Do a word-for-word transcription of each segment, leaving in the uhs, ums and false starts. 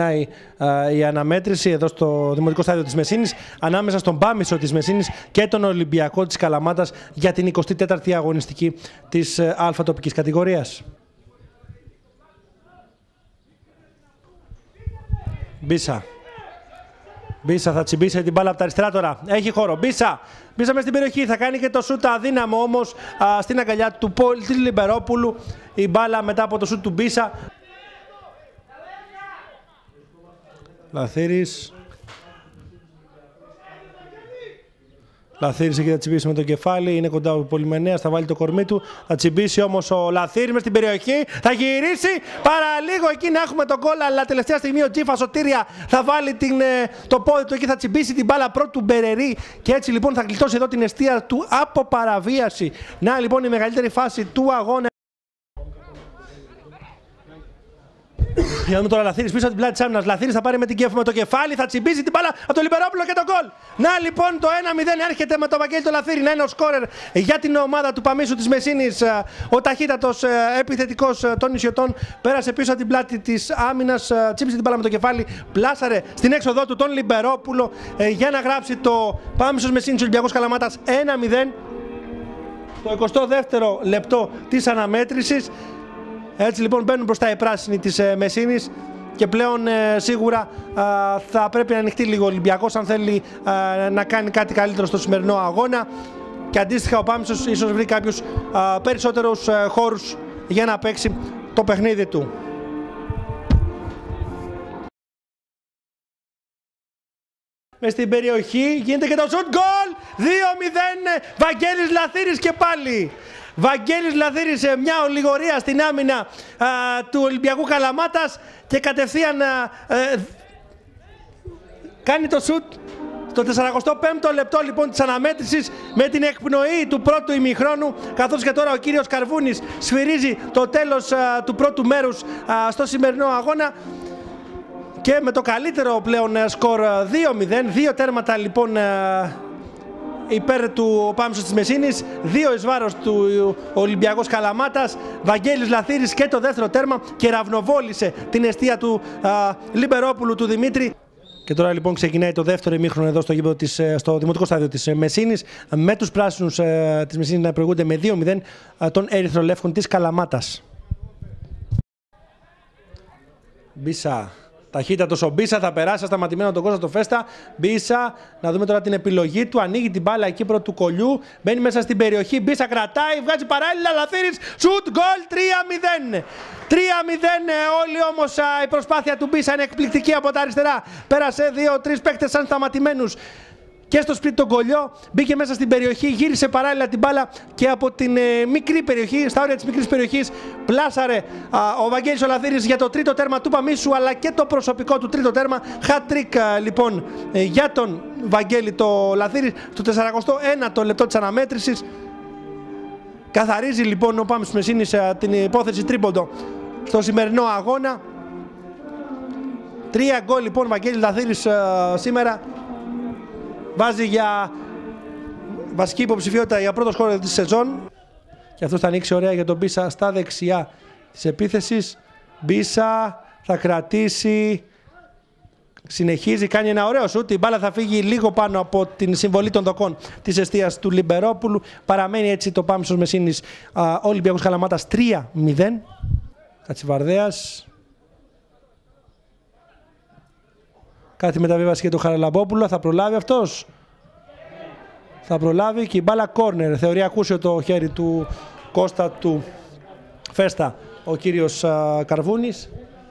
ξεκινάει α, η αναμέτρηση εδώ στο Δημοτικό Στάδιο της Μεσίνης ανάμεσα στον Πάμισο της Μεσίνης και τον Ολυμπιακό της Καλαμάτας για την εικοστή τέταρτη αγωνιστική της Α τοπικής κατηγορίας. Μπίσα. Μπίσα θα τσιμπήσει την μπάλα από τα αριστερά τώρα. Έχει χώρο. Μπίσα. Μπίσα μες στην περιοχή. Θα κάνει και το σούτ αδύναμο όμως α, στην αγκαλιά του Πολ Λιμπερόπουλου. Η μπάλα μετά από το σούτ του Μπίσα. Λαθύρης. Λαθύρης εκεί θα τσιμπήσει με το κεφάλι. Είναι κοντά ο Πολυμενέας. Θα βάλει το κορμί του. Θα τσιμπήσει όμως ο Λαθύρης μες στην περιοχή. Θα γυρίσει. Παραλίγο εκεί να έχουμε τον γκολ. Αλλά τελευταία στιγμή ο Τζίφα Σωτήρια θα βάλει την, το πόδι του εκεί. Θα τσιμπήσει την μπάλα πρώτου Μπερερή. Και έτσι λοιπόν θα γλιτώσει εδώ την εστία του από παραβίαση. Να λοιπόν η μεγαλύτερη φάση του αγώνα. Για να δούμε τώρα Λαθύρης πίσω από την πλάτη της άμυνας. Λαθύρης θα πάρει με, την κεφ, με το κεφάλι, θα τσιμπήσει την μπάλα από τον Λιμπερόπουλο και τον γκολ. Να λοιπόν το ένα μηδέν έρχεται με το Βαγγέλη το Λαθύρη να είναι ο σκόρερ για την ομάδα του Παμίσου της Μεσίνης. Ο ταχύτατος επιθετικός των νησιωτών πέρασε πίσω από την πλάτη της άμυνας, τσίμπησε την μπάλα με το κεφάλι, πλάσαρε στην έξοδό του τον Λιμπερόπουλο για να γράψει το Πάμισος Μεσίνης Ολυμπιακός Καλαμάτας ένα μηδέν. Το εικοστό δεύτερο λεπτό της αναμέτρησης. Έτσι λοιπόν μπαίνουν μπροστά οι πράσινοι της ε, Μεσίνης και πλέον ε, σίγουρα ε, θα πρέπει να ανοιχτεί λίγο ο Ολυμπιακός αν θέλει ε, να κάνει κάτι καλύτερο στο σημερινό αγώνα και αντίστοιχα ο Πάμισος ίσως βρει κάποιους ε, περισσότερους ε, χώρους για να παίξει το παιχνίδι του. Μες στην περιοχή γίνεται και το σουτ γκολ! δύο μηδέν Βαγγέλης Λαθύρης και πάλι. Βαγγέλης Λαθύρης σε μια ολιγορία στην άμυνα α, του Ολυμπιακού Καλαμάτας και κατευθείαν α, ε, κάνει το σουτ στο τεσσαρακοστό πέμπτο λεπτό λοιπόν της αναμέτρησης με την εκπνοή του πρώτου ημιχρόνου, καθώς και τώρα ο κύριος Καρβούνης σφυρίζει το τέλος α, του πρώτου μέρους α, στο σημερινό αγώνα και με το καλύτερο πλέον σκορ δύο μηδέν, δύο τέρματα λοιπόν α, υπέρ του Πάμισος της Μεσίνης, δύο εις βάρος του Ολυμπιακός Καλαμάτας. Βαγγέλης Λαθύρης και το δεύτερο τέρμα και ραυνοβόλησε την εστία του α, Λιμπερόπουλου του Δημήτρη. Και τώρα λοιπόν ξεκινάει το δεύτερο ημίχρονο εδώ στο, γήπεδο της, στο Δημοτικό Στάδιο της Μεσίνης με τους πράσινους ε, της Μεσίνης να προηγούνται με δύο μηδέν ε, των ερυθρολεύκων της Καλαμάτας. Μπίσα. Ταχύτατος ο Μπίσα θα περάσει σταματημένο τον Κώστα το Φέστα. Μπίσα, να δούμε τώρα την επιλογή του. Ανοίγει την μπάλα εκεί πρώτου του κολλιού. Μπαίνει μέσα στην περιοχή. Μπίσα κρατάει, βγάζει παράλληλα. Λαθύρης, σουτ, γκολ, τρία μηδέν. τρία μηδέν όλοι όμως η προσπάθεια του Μπίσα είναι εκπληκτική από τα αριστερά. Πέρασε δύο τρεις παίκτες σαν σταματημένους. Και στο σπίτι τον κολλιό, μπήκε μέσα στην περιοχή, γύρισε παράλληλα την μπάλα και από την ε, μικρή περιοχή, στα όρια της μικρής περιοχής, πλάσαρε α, ο Βαγγέλης ο Λαθύρης για το τρίτο τέρμα του Παμίσου, αλλά και το προσωπικό του τρίτο τέρμα. Hat-trick λοιπόν ε, για τον Βαγγέλη το Λαθύρη στο τεσσαρακοστό ένατο λεπτό της αναμέτρησης. Καθαρίζει λοιπόν ο Πάμισος Μεσίνης ε, την υπόθεση τρίποντο στο σημερινό αγώνα. Τρία γκολ λοιπόν Βαγγέλης Λαθύρης ε, σήμερα. Βάζει για βασική υποψηφιότητα για πρώτο σκόρερ της σεζόν. Και αυτό θα ανοίξει ωραία για τον Μπίσα στα δεξιά της επίθεσης. Μπίσα θα κρατήσει. Συνεχίζει, κάνει ένα ωραίο σουτ. Η μπάλα θα φύγει λίγο πάνω από την συμβολή των δοκών της εστίας του Λιμπερόπουλου. Παραμένει έτσι το Πάμισος Μεσίνης Ολυμπιακός Καλαμάτας τρία μηδέν. Κατσιβαρδέας. Κάτι μεταβίβαση για τον Χαραλαμπόπουλο. Θα προλάβει αυτός. Θα προλάβει και η μπάλα κόρνερ. Θεωρεί ακούσιο το χέρι του Κώστα του Φέστα ο κύριος α, Καρβούνης.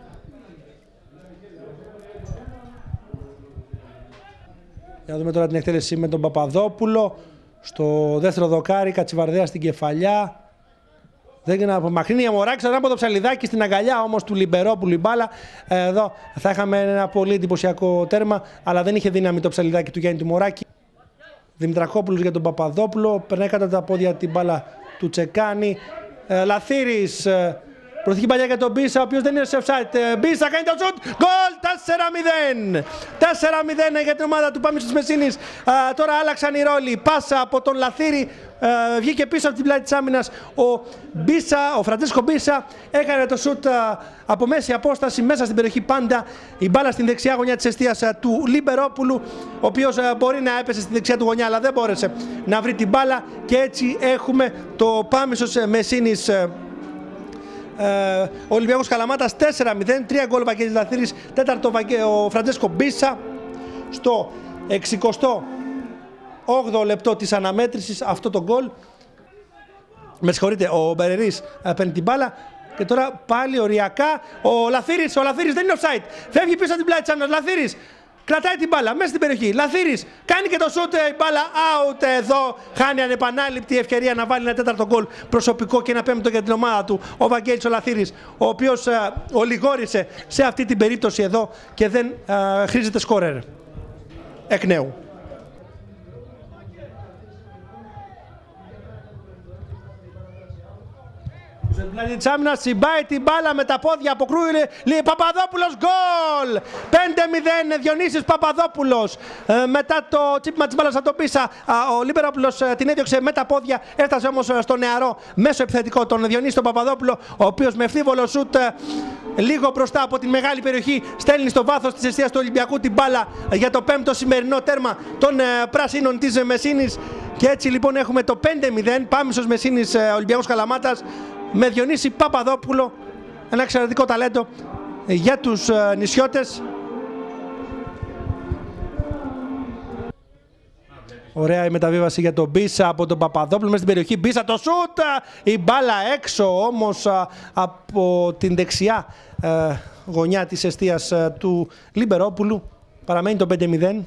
Για να δούμε τώρα την εκτέλεση με τον Παπαδόπουλο. Στο δεύτερο δοκάρι, Κατσιβαρδέα στην κεφαλιά. Δεν απομακρύνει η Αμοράκη, σαν από το Ψαλιδάκι στην αγκαλιά όμως του Λιμπερόπουλου η μπάλα. Εδώ θα είχαμε ένα πολύ εντυπωσιακό τέρμα, αλλά δεν είχε δύναμη το Ψαλιδάκι του Γιάννη του Μωράκη. Δημητρακόπουλος για τον Παπαδόπουλο, περνάει κάτω τα πόδια την μπάλα του Τσεκάνη. Ε, Λαθύρης, ε, Προθήκη παλιά για τον Μπίσα, ο οποίος δεν είναι σε offside. Μπίσα κάνει το σουτ, γκολ, τέσσερα μηδέν. τέσσερα μηδέν για την ομάδα του Πάμισος της Μεσίνης. Α, τώρα άλλαξαν οι ρόλοι. Πάσα από τον Λαθήρη, α, βγήκε πίσω από την πλάτη της άμυνας. Ο Μπίσα, ο Φραντζέσκο Μπίσα έκανε το σουτ α, από μέση απόσταση μέσα στην περιοχή πάντα. Η μπάλα στην δεξιά γωνιά της εστίας α, του Λιμπερόπουλου, ο οποίος α, μπορεί να έπεσε στη δεξιά του γωνιά, αλλά δεν μπόρεσε να βρει την μπάλα. Και έτσι έχουμε το Πάμισος Μεσίνης. Uh, ο Ολυμπιακός Καλαμάτας τέσσερα μηδέν, τρία γκολ ο Βαγγέλης Λαθήρης, τέταρτο ο Φραντζέσκο Μπίσα στο εξηκοστό όγδοο λεπτό της αναμέτρησης αυτό το γκολ. Με συγχωρείτε, ο Μπερερής uh, παίρνει την μπάλα και τώρα πάλι οριακά ο Λαθήρης, ο Λαθήρης δεν είναι offside, φεύγει πίσω από την πλάτη της άμυνας, Λαθήρης κρατάει την μπάλα μέσα στην περιοχή. Λαθήρης κάνει και το σούτ, η μπάλα out εδώ. Χάνει ανεπανάληπτη ευκαιρία να βάλει ένα τέταρτο γκολ προσωπικό και ένα πέμπτο για την ομάδα του. Ο Βαγγέλης ο Λαθήρης, ο οποίος α, ολιγόρησε σε αυτή την περίπτωση εδώ και δεν α, χρήζεται σκόρερ εκ νέου. Δηλαδή της άμυνας συμπάει την μπάλα με τα πόδια, αποκρούει λέει Παπαδόπουλος, γκολ! πέντε μηδέν Διονύσης Παπαδόπουλος. Ε, μετά το τσίπημα της μπάλας από τον Πίσα, ο Λιμπερόπουλος ε, την έδιωξε με τα πόδια, έφτασε όμως στο νεαρό μέσο επιθετικό τον Διονύση τον Παπαδόπουλο, ο οποίος με ευθύβολο σουτ ε, λίγο μπροστά από την μεγάλη περιοχή στέλνει στο βάθος της εστίας του Ολυμπιακού την μπάλα για το πέμπτο σημερινό τέρμα των ε, πράσινων της Μεσίνης. Και έτσι λοιπόν έχουμε το πέντε μηδέν, Πάμισος Μεσίνης ε, Ολυμπιακός Καλαμάτας, με Διονύση Παπαδόπουλο, ένα εξαιρετικό ταλέντο για τους uh, νησιώτες. Ωραία η μεταβίβαση για τον Μπίσα από τον Παπαδόπουλο μέσα στην περιοχή. Μπίσα το σούτ, η μπάλα έξω όμως uh, από την δεξιά uh, γωνιά της εστίας uh, του Λιμπερόπουλου. Παραμένει το πέντε μηδέν.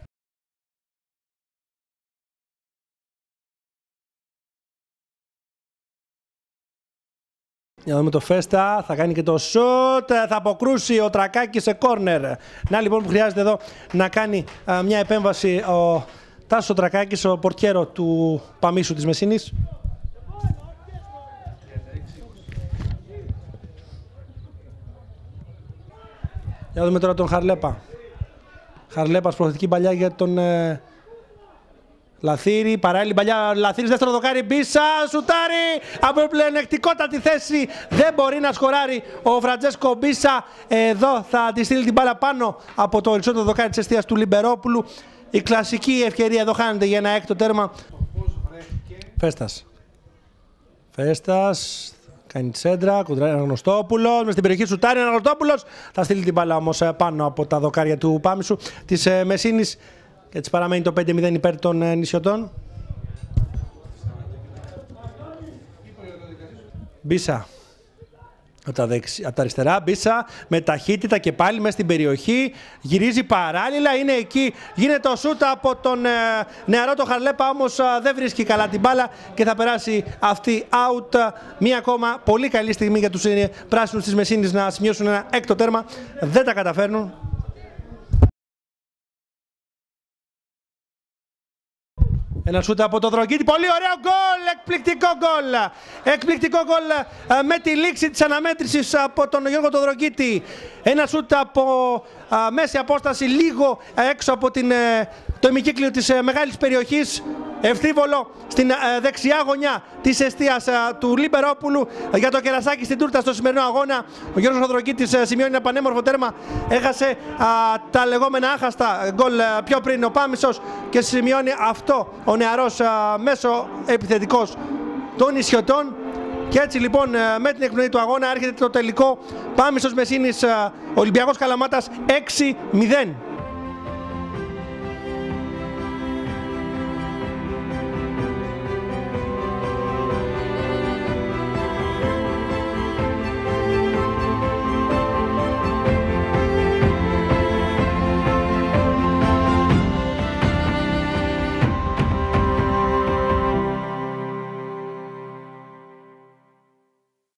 Για να δούμε το Φέστα, θα κάνει και το σουτ, θα αποκρούσει ο Τρακάκης σε κόρνερ. Να λοιπόν που χρειάζεται εδώ να κάνει α, μια επέμβαση ο Τάσος Τρακάκης, ο πορτιέρο του Παμίσου της Μεσίνης. Για να δούμε τώρα τον Χαρλέπα. Χαρλέπας προθετική παλιά για τον ε, Λαθήρη, παράλληλη παλιά, Λαθήρης δεύτερο δοκάρι, Μπίσα, σουτάρι, από πλεονεκτικότατη θέση, δεν μπορεί να σκοράρει ο Φραντζέσκο Μπίσα. Εδώ θα τη στείλει την μπάλα πάνω από το οριζόντιο δοκάρι της εστίας του Λιμπερόπουλου. Η κλασική ευκαιρία εδώ χάνεται για ένα έκτο τέρμα. Φέστας. Φέστας, κάνει τσέντρα, κουντράει Αναγνωστόπουλος, μες στην περιοχή σουτάρι, Αναγνωστόπουλος. Θα στείλει την μπάλα όμως πάνω από τα δοκάρια του Πάμισου της Μεσίνης. Και έτσι παραμένει το πέντε μηδέν υπέρ των ε, νησιωτών. Μπίσα. Από τα, δεξι... από τα αριστερά, Μπίσα με ταχύτητα και πάλι μέσα στην περιοχή. Γυρίζει παράλληλα, είναι εκεί. Γίνεται ο σούτ από τον ε, νεαρό το Χαρλέπα, όμως ε, δεν βρίσκει καλά την μπάλα και θα περάσει αυτή out. Μία ακόμα πολύ καλή στιγμή για τους ε, πράσινους της Μεσίνης να σημειώσουν ένα έκτο τέρμα. Δεν τα καταφέρνουν. Ένα σούτ από το Δρογκίτη, πολύ ωραίο γκολ, εκπληκτικό γκολ. Εκπληκτικό γκολ με τη λήξη της αναμέτρησης από τον Γιώργο το Δρογκίτη. Ένα σούτ από α, μέση απόσταση, λίγο έξω από την, το ημικύκλιο της ε, μεγάλης περιοχής. Ευθύβολο στην ε, δεξιά γωνιά της εστίας ε, του Λιμπερόπουλου για το κερασάκι στην τούρτα στο σημερινό αγώνα. Ο Γιώργος Δρογκίτης ε, σημειώνει ένα πανέμορφο τέρμα. Έχασε α, τα λεγόμενα άχαστα γκολ ε, πιο πριν ο Πάμισος και σημειώνει αυτό ο νεαρός α, μέσο επιθετικός των νησιωτών. Και έτσι λοιπόν με την εκπνοή του αγώνα έρχεται το τελικό. Πάμισος Μεσίνης Ολυμπιακός Καλαμάτας έξι μηδέν.